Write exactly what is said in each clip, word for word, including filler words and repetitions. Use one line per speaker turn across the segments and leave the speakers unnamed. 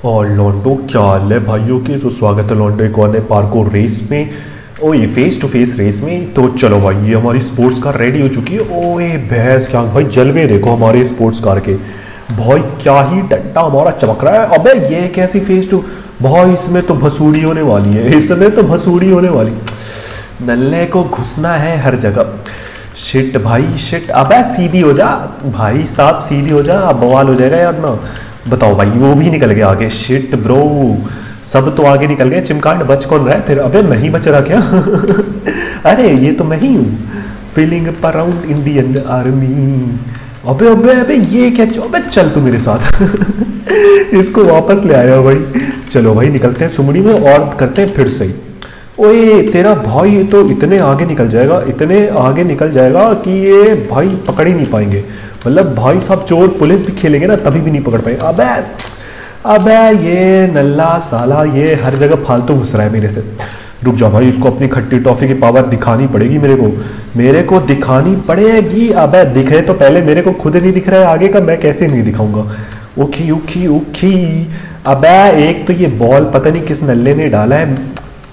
और लॉन्डो क्या हाल है भाइयों के। सो स्वागत है लॉन्डो एक और नए पार्कोर रेस में। ओ ये फेस टू फेस रेस में। तो चलो भाई ये हमारी स्पोर्ट्स कार रेडी हो चुकी है। ओ ये भैंस क्या भाई जलवे देखो हमारे स्पोर्ट्स कार के भाई, क्या ही डंडा हमारा चमक रहा है। अबे ये कैसी फेस टू भाई, इसमें तो भसूड़ी होने वाली है, इसमें तो भसूड़ी होने वाली। नल्ले को घुसना है हर जगह। शिट भाई शिट। अबे सीधी हो जा भाई साहब, सीधी हो जा, बवाल हो जाएगा यार ना। बताओ भाई वो भी निकल गया आगे। शिट ब्रो, सब तो आगे निकल गए, चिमकांड बच कौन रहा है फिर। अबे मैं ही बच रहा क्या अरे ये तो मैं ही हूँ। Feeling around Indian army. अबे अबे अबे ये क्या, अबे चल तू मेरे साथ इसको वापस ले आया भाई। चलो भाई निकलते हैं सुमड़ी में और करते हैं फिर सही। ओए तेरा भाई ये तो इतने आगे निकल जाएगा, इतने आगे निकल जाएगा कि ये भाई पकड़ ही नहीं पाएंगे। मतलब भाई साहब चोर पुलिस भी खेलेंगे ना तभी भी नहीं पकड़ पाएंगे। अबे अबे ये नल्ला साला ये हर जगह फालतू घुस रहा है मेरे से। रुक जाओ भाई, इसको अपनी खट्टी टॉफी की पावर दिखानी पड़ेगी मेरे को, मेरे को दिखानी पड़ेगी। अबे दिख रहे तो पहले, मेरे को खुद नहीं दिख रहा है आगे का, मैं कैसे नहीं दिखाऊंगा। ओखी ओखी ओखी। अबे एक तो ये बॉल पता नहीं किस नल्ले ने डाला है,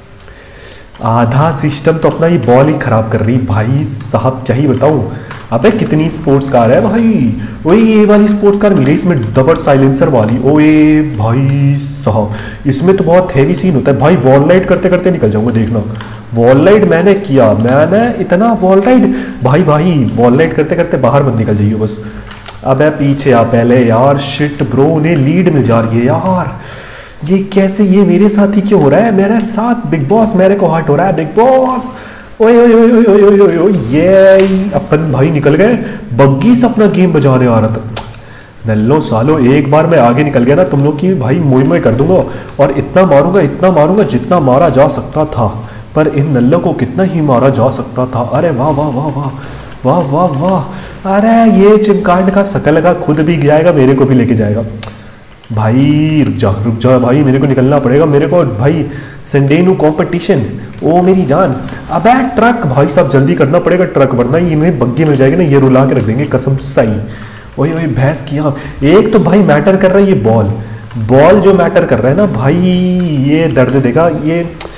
आधा सिस्टम तो अपना ये बॉल ही खराब कर रही भाई साहब, क्या ही बताऊं। अबे कितनी स्पोर्ट्स कार है भाई। ओए ये वाली स्पोर्ट्स कार मिल गई, इसमें डबल साइलेंसर वाली। ओए भाई साहब इसमें तो बहुत हैवी सीन होता है भाई। वॉल राइड करते करते निकल जाऊंगा, देखना। वॉल राइड मैंने किया, मैंने इतना वॉल राइड भाई भाई वॉल राइड करते करते बाहर मत निकल जाइए बस। अबे पीछे आ पहले यार। शिट ब्रो उन्हें लीड मिल जा रही है यार, ये कैसे, ये मेरे साथ ही क्यों हो रहा है। मेरे साथ बिग बॉस, मेरे को हर्ट हो रहा है बिग बॉस। ओए ओए ओए ओए ओए ओए ओए ये अपन भाई निकल गए। बग्गी से अपना गेम बजाने आ रहा था। नल्लो सालो एक बार मैं आगे निकल गया ना तुम लोग की भाई मोई मोई कर दूंगा, और इतना मारूंगा इतना मारूंगा जितना मारा जा सकता था। पर इन नल्लों को कितना ही मारा जा सकता था। अरे वाह वाह वाह वाह वाह वाह वाह। अरे ये चिमकांड का शकल का खुद भी जाएगा, मेरे को भी लेके जाएगा भाई। रुक जा रुक जा भाई, मेरे को निकलना पड़ेगा, मेरे को भाई संडे नु कंपटीशन। ओ मेरी जान। अबे ट्रक भाई साहब जल्दी करना पड़ेगा ट्रक, वरना इन्हें बग्गी मिल जाएगी ना, ये रुला के रख देंगे कसम सही। ओए ओए भैंस किया। एक तो भाई मैटर कर रहा है ये बॉल, बॉल जो मैटर कर रहा है ना भाई, ये दर्द देगा ये।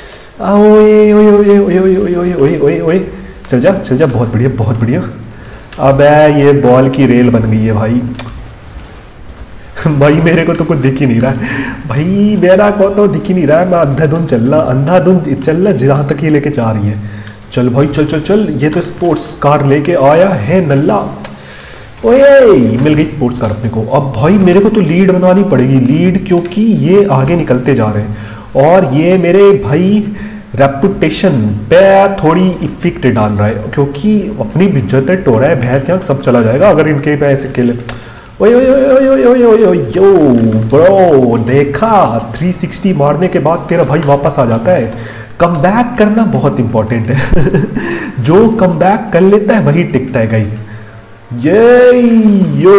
ओए ओए ओए ओए ओए ओए ओए ओए ओए चल जा चल जा, बहुत बढ़िया बहुत बढ़िया। अबे ये बॉल की रेल बन गई है भाई भाई मेरे को तो कुछ दिख ही नहीं रहा है भाई, मेरा को तो दिख ही नहीं रहा है। मैं अंधाधुंध चल रहा अंधाधुंध चल रहा जहाँ तक ही लेके जा रही है। चल भाई चल चल चल, ये तो स्पोर्ट्स कार लेके आया है नल्ला। ओए मिल गई स्पोर्ट्स कार अपने को। अब भाई मेरे को तो लीड बनानी पड़ेगी, लीड, क्योंकि ये आगे निकलते जा रहे हैं और ये मेरे भाई रेपुटेशन पे थोड़ी इफेक्ट डाल रहा है, क्योंकि अपनी इज्जत टो रहा है। भैंस क्या सब चला जाएगा अगर इनके पैसे के लिए। ओए ओए ओए ओए ओए ओए ओए यो ब्रो, देखा थ्री सिक्सटी मारने के बाद तेरा भाई वापस आ जाता है। कम बैक करना बहुत इंपॉर्टेंट है जो कम बैक कर लेता है वही टिकता है गाइस। ये यो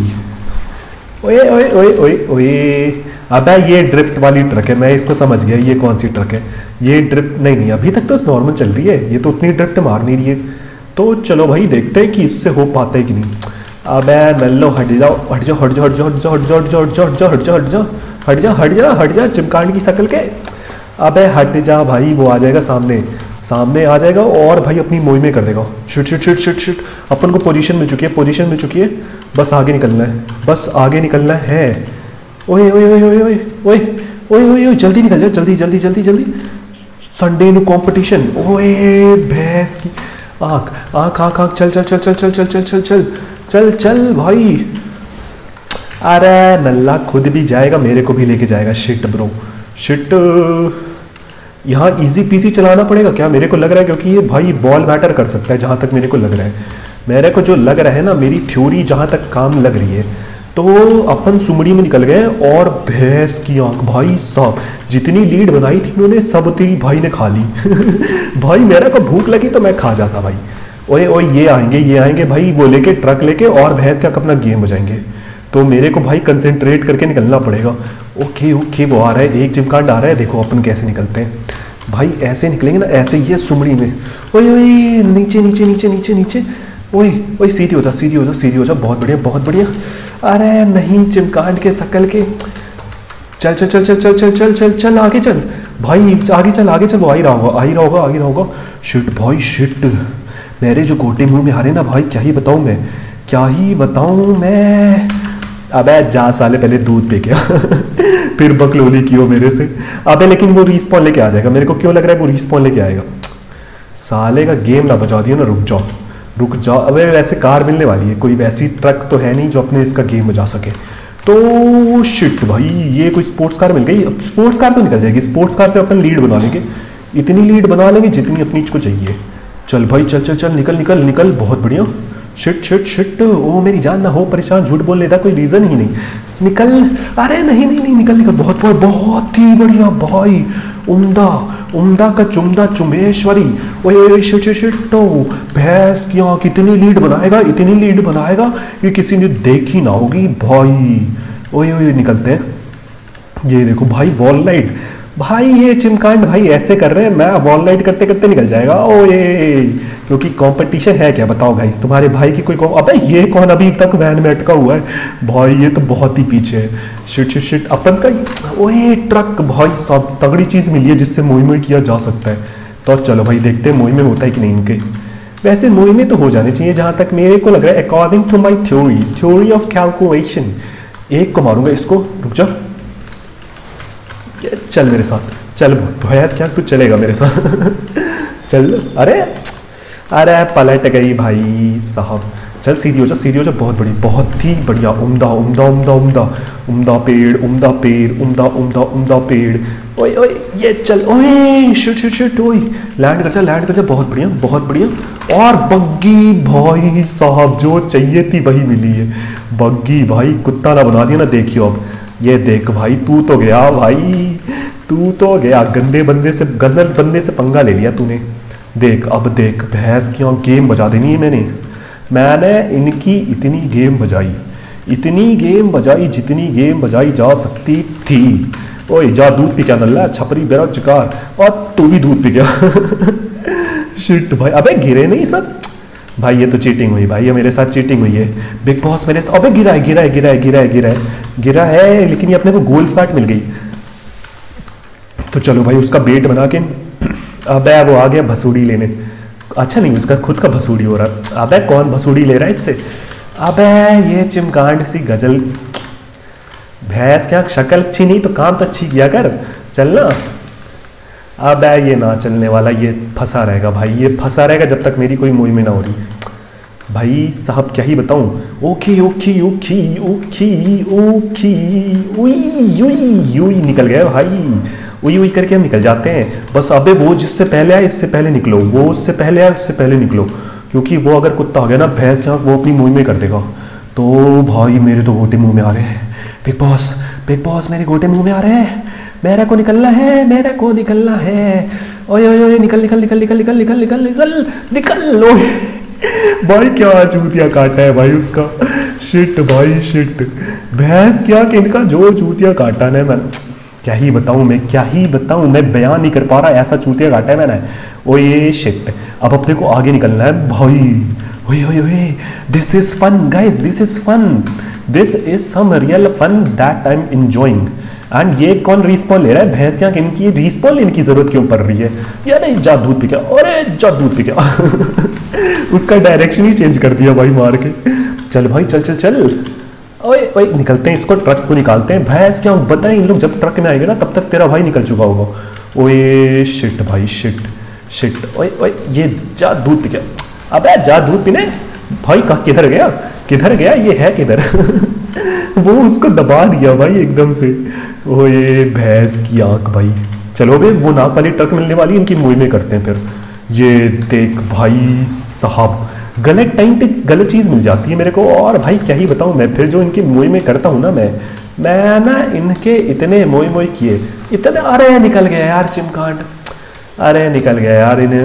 ओए ओए ओए ओए ओए। अबे ये ड्रिफ्ट वाली ट्रक है, मैं इसको समझ गया ये कौन सी ट्रक है। ये ड्रिफ्ट नहीं नहीं अभी तक तो नॉर्मल चल रही है, ये तो उतनी ड्रिफ्ट मार नहीं रही है। तो चलो भाई देखते हैं कि इससे हो पाता है कि नहीं। अबे नल्लो हट जाओ हट जाओ हट जाओ हट जाओ हट जाओ हट जाओ हट जाओ हट जाओ हट जाओ हट जाओ हट जाओ हट जाओ चिमकांड की शक्ल के। अबे हट जा भाई, वो आ जाएगा सामने सामने आ जाएगा और भाई अपनी मोई में कर देगा। Shit shit shit shit shit. अपन को पोजीशन मिल चुकी है, पोजीशन मिल चुकी है, बस आगे निकलना है, बस आगे निकलना है। ओए ओए ओए ओए ओए ओए ओए ओए ओए जल्दी निकल जा, जल्दी जल्दी जल्दी जल्दी। संडे नु कंपटीशन। ओए भैंस की आँख आँख आँख आँख। चल चल चल चल चल चल चल चल चल चल चल भाई। अरे नल्ला खुद भी जाएगा, मेरे को भी लेके जाएगा। Shit bro shit. यहाँ इजी पीसी चलाना पड़ेगा क्या, मेरे को लग रहा है, क्योंकि ये भाई बॉल मैटर कर सकता है जहाँ तक मेरे को लग रहा है। मेरे को जो लग रहा है ना, मेरी थ्योरी जहाँ तक काम लग रही है, तो अपन सुमड़ी में निकल गए। और भैंस की आंख भाई साहब, जितनी लीड बनाई थी इन्होंने सब तेरी भाई ने खा ली भाई मेरे को भूख लगी तो मैं खा जाता भाई। ओए ओए ये आएंगे ये आएंगे भाई, वो लेके ट्रक लेके और भैंस क्या अपना गेम बजाएंगे। तो मेरे को भाई कंसंट्रेट करके निकलना पड़ेगा। ओके ओके वो आ रहा है, एक चिमकांड आ रहा है, देखो अपन कैसे निकलते हैं भाई। ऐसे निकलेंगे ना ऐसे, ये सुमड़ी में। ओए ओए नीचे नीचे नीचे नीचे नीचे। ओए ओए सीधी हो जा सीधी हो जा सीधी हो जा, बहुत बढ़िया बहुत बढ़िया। अरे नहीं चिमकांड के शकल के। चल चल चल चल चल चल चल चल चल आगे चल भाई, आगे चल आगे चल, वो आ ही रहा होगा, आ ही रहा होगा, आ ही रहा होगा। शिट भाई शिट, मेरे जो गोटे मुंह में आ रहे ना भाई, क्या ही बताऊं मैं, क्या ही बताऊं मैं। अबे जा साले, पहले दूध पे क्या फिर बकलोली की हो मेरे से। अबे लेकिन वो रिस्पॉन लेके आ जाएगा, मेरे को क्यों लग रहा है वो रिस्पॉन लेके आएगा। साले का गेम ना बचा दियो ना, रुक जाओ रुक जाओ। अबे वैसे कार मिलने वाली है, कोई वैसी ट्रक तो है नहीं जो अपने इसका गेम बजा सके। तो शिट भाई, ये कोई स्पोर्ट्स कार मिल गई। अब स्पोर्ट्स कार तो निकल जाएगी, स्पोर्ट्स कार से अपन लीड बना लेंगे, इतनी लीड बना लेंगे जितनी अपनी को चाहिए। चल भाई चल चल चल, निकल निकल निकल, बहुत बढ़िया। शिट शिट शिट, ओ मेरी जान ना हो परेशान, झूठ बोलने का कोई रीज़न ही नहीं, निकल। अरे नहीं नहीं नहीं, निकल निकल, बहुत बहुत ही बढ़िया भाई, उम्दा उम्दा का चुमदा चुमेश्वरी। ओए ओए शिट शिट शिट, तो भैंस की आँख कितनी लीड बनाएगा, इतनी लीड बनाएगा कि किसी ने देखी ना होगी भाई। ओए ओए निकलते हैं, ये देखो भाई वॉल लाइट भाई, ये चिमकांड भाई ऐसे कर रहे हैं, मैं वॉल लाइट करते करते निकल जाएगा। ओ ये क्योंकि कंपटीशन है क्या, बताओ गाइस, तुम्हारे भाई की कोई कौन। अबे ये कौन अभी तक वैन में अटका हुआ है भाई, ये तो बहुत ही पीछे है। शिट शिट शिट, अपन का ओए ट्रक भाई, सब तगड़ी चीज़ मिली है जिससे मोई मोई किया जा सकता है। तो चलो भाई देखते हैं मोई में होता है कि नहीं इनके। वैसे मोई में तो हो जाने चाहिए जहाँ तक मेरे को लग रहा है, according to my theory theory of calculation. एक को मारूंगा इसको, रुक जा, चल मेरे साथ चल भैंस क्या, तू चलेगा मेरे साथ चल। अरे अरे पलट गई भाई साहब, चल सीधी हो जा, सीधी हो जा, बहुत बड़ी, बहुत ही बढ़िया, उम्दा उम्दा उम्दा उम्दा उम्दा पेड़, उम्दा पेड़, उम्दा उम्दा उम्दा पेड़। ओए ओए ये चल, ओए शिट शिट शिट, ओए लैंड कर जा, लैंड कर जा, बहुत बढ़िया बहुत बढ़िया। और बग्गी भाई साहब, जो चाहिए थी वही मिली है, बग्गी भाई, कुत्ता ना बना दिया ना। देखियो अब ये देख भाई, तू तो गया भाई, तू तो गया, गंदे बंदे से गंदे बंदे से पंगा ले लिया तूने। देख अब देख, भैंस की गेम बजा देनी है मैंने मैंने इनकी इतनी गेम बजाई, इतनी गेम बजाई जितनी गेम बजाई जा सकती थी। ओए जा दूध पी क्या नल्ला छपरी बेरोजगार, और तू भी दूध पी क्या शिट भाई, अबे गिरे नहीं सब भाई, ये तो चीटिंग हुई भाई, ये मेरे साथ चीटिंग हुई है। बिग बॉस मेरे साथ, अबे गिरा है गिरा है गिरा है गिरा है गिरा है गिरा है, लेकिन ये अपने को गोल्फ कार्ट मिल गई। तो चलो भाई उसका बेट बना के, अबे वो आ गया भसूड़ी लेने। अच्छा नहीं, उसका खुद का भसूड़ी हो रहा। अबे कौन भसूड़ी ले रहा है इससे, अबे ये चिमकांड सी गजल भैंस, क्या शक्ल अच्छी नहीं तो काम तो अच्छी किया कर, चलना। अब ये ना चलने वाला, ये फंसा रहेगा भाई, ये फंसा रहेगा जब तक मेरी कोई मोई में ना हो रही भाई साहब, क्या ही बताऊं। ओखी ओखी ओखी ओखी ओखी उई उई उई, निकल गए भाई, उई उई करके हम निकल जाते हैं बस। अबे वो जिससे पहले आए इससे पहले निकलो, वो उससे पहले आए उससे पहले निकलो, क्योंकि वो अगर कुत्ता आ गया ना भैंस के, वो अपनी मुँह में कर देगा। तो भाई मेरे तो गोटे मुँह में आ रहे हैं, बिग बॉस बिग बॉस मेरे गोटे मुँह में आ रहे हैं, मेरे को निकलना है, मेरे को निकलना है। ओए ओए ओए निकल निकल निकल निकल निकल निकल निकल निकल निकल। ओए भाई क्या जूतिया काटा है भाई उसका, शिट भाई शिट, भैंस क्या कि इनका जो जूतिया काटा है, मैं क्या ही बताऊं, मैं क्या ही बताऊं, मैं बयान नहीं कर पा रहा, ऐसा जूतिया काटा है मैंने। ओए शिट, अब अपने को आगे निकलना है भाई। ओए ओए ओए, this is fun guys, this is fun, this is some real fun that I am enjoying. And ये कौन रिस्पॉन ले रहा है, भैंस क्या इनकी रिस्पॉन लेने की जरूरत क्यों पड़ रही है। यार नहीं, जा दूध पी क्या, अरे जा दूध पी क्या उसका डायरेक्शन ही चेंज कर दिया भाई मार के। चल भाई चल चल चल, ओए ओए निकलते हैं, इसको ट्रक को निकालते हैं। भैंस क्या बताएं, इन लोग जब ट्रक में आएंगे ना तब तक तेरा भाई निकल चुका होगा। ओए शिट भाई शिट शिट, ओए ओए ये जा दूध पी क्या, अबे जा दूध पीने भाई, कहाँ किधर गया किधर गया, ये है किधर वो उसको दबा दिया भाई एकदम से। ओए भैंस की आंख भाई, चलो बे वो नाक वाली ट्रक मिलने वाली, इनकी मुँह में करते हैं फिर। ये देख भाई साहब, गलत टाइम पे गलत चीज़ मिल जाती है मेरे को, और भाई क्या ही बताऊँ मैं, फिर जो इनकी मुँह में करता हूँ ना मैं मैं ना इनके इतने मोई मोई किए इतने। अरे निकल गया यार चिमकांड, अरे निकल गया यार इन्हें।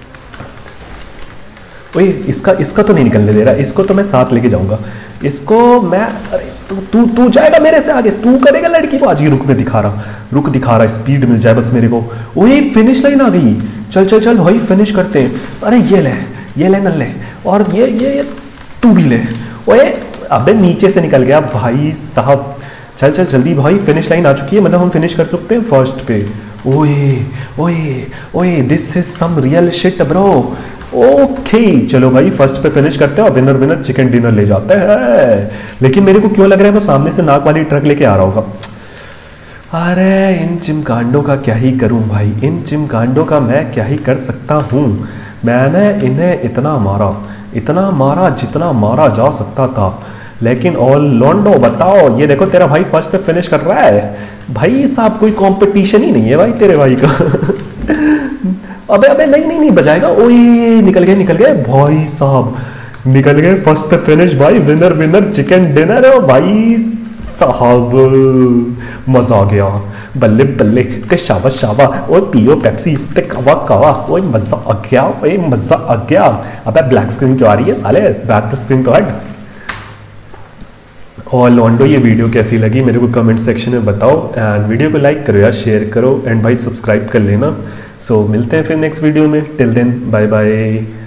ओए इसका इसका तो नहीं निकलने दे रहा, इसको तो मैं साथ लेके जाऊंगा, इसको मैं। अरे तू तू तू जाएगा मेरे से आगे, तू करेगा लड़की को आज। ये रुक में दिखा रहा, रुक दिखा रहा, स्पीड मिल जाए बस मेरे को। ओए फिनिश लाइन आ गई, चल चल चल भाई फिनिश करते हैं। अरे ये ले ये ले नल्ले, और ये ये, ये तू भी ले। ओए अबे नीचे से निकल गया भाई साहब, चल चल जल्दी भाई, फिनिश लाइन आ चुकी है, मतलब हम फिनिश कर सकते हैं फर्स्ट पे। ओए ओए ओए, this is some real shit bro. Okay चलो भाई, फर्स्ट पे फिनिश करते हैं और विनर विनर चिकन डिनर ले जाते हैं। लेकिन मेरे को क्यों लग रहा है वो सामने से नाक वाली ट्रक लेके आ रहा होगा। अरे इन चिमकांडों का क्या ही करूं भाई, इन चिमकांडों का मैं क्या ही कर सकता हूं। मैंने इन्हें इतना मारा, इतना मारा जितना मारा जा सकता था, लेकिन ऑल लॉन्डो बताओ, ये देखो तेरा भाई फर्स्ट पे फिनिश कर रहा है। भाई साहब कोई कंपटीशन ही नहीं है भाई तेरे भाई का। अबे अबे नहीं नहीं नहीं बजाएगा। ओए निकल गए निकल गए भाई साहब, निकल गए फर्स्ट पे फिनिश भाई। विनर विनर चिकन डिनर है भाई साहब, मजा आ गया। बल्ले बल्ले ते शाबा शाबा, ओए पियो पेप्सी ते कवा कवा, ओए मजा आ गया, ओए मजा आ गया। अबे ब्लैक स्क्रीन क्यों आ रही है साले, बैक स्क्रीन को हट। और लॉन्डो ये वीडियो कैसी लगी मेरे को कमेंट सेक्शन में बताओ, एंड वीडियो को लाइक करो यार, शेयर करो, एंड भाई सब्सक्राइब कर लेना। सो so, मिलते हैं फिर नेक्स्ट वीडियो में, टिल देन बाय बाय।